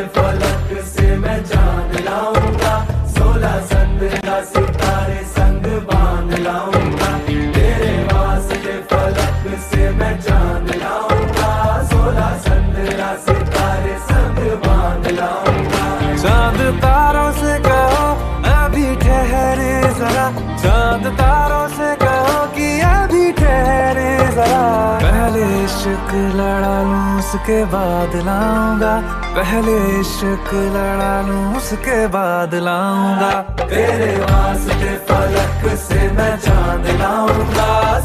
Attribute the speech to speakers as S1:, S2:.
S1: फलक से मैं चांद लाऊंगा, 16 संद्रा सितारे संग बांध लाऊंगा। तेरे वास्ते फलक से मैं चांद लाऊंगा, 16 संद्रा सितारे संग बांध लाऊंगा।
S2: चांद तारों से कहो अभी ठहरे जरा, चांद तारों से कहो कि अभी ठहरे जरा। पहले इश्क लड़ा लूं उसके बाद लाऊंगा, पहले इश्क लड़ा लूं उसके बाद लाऊंगा।
S1: तेरे वास्ते फलक से मैं चांद लाऊंगा।